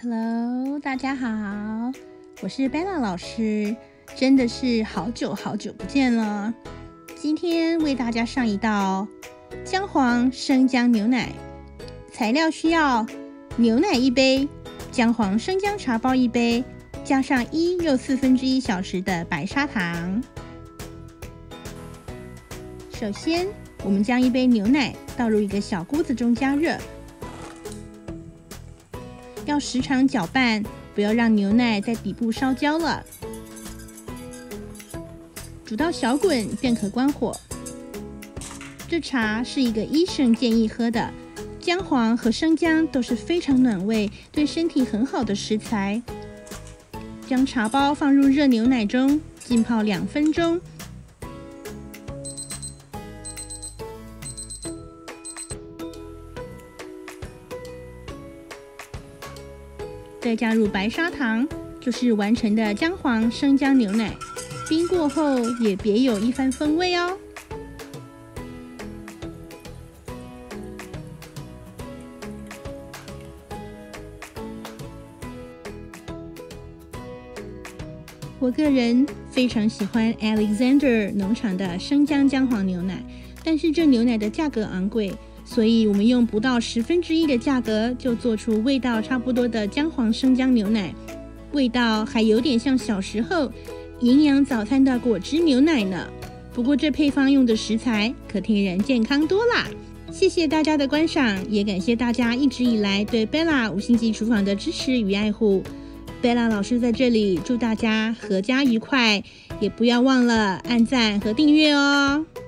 Hello， 大家好，我是 Bella 老师，真的是好久不见了。今天为大家上一道姜黄生姜牛奶，材料需要牛奶1杯，姜黄生姜茶包1杯，加上1又1/4小时的白砂糖。首先，我们将1杯牛奶倒入一个小锅子中加热，要时常搅拌，不要让牛奶在底部烧焦了。煮到小滚便可关火。这茶是一个医生建议喝的，姜黄和生姜都是非常暖胃，对身体很好的食材。将茶包放入热牛奶中，浸泡2分钟。再加入白砂糖，就是完成的姜黄生姜牛奶。冰过后也别有一番风味哦。我个人非常喜欢 Alexandre 农场的生姜姜黄牛奶，但是这牛奶的价格昂贵，所以我们用不到1/10的价格就做出味道差不多的姜黄生姜牛奶，味道还有点像小时候营养早餐的果汁牛奶呢。不过这配方用的食材可天然健康多啦。谢谢大家的观赏，也感谢大家一直以来对 Bella 5星级厨房的支持与爱护。Bella 老师在这里祝大家阖家愉快，也不要忘了按赞和订阅哦。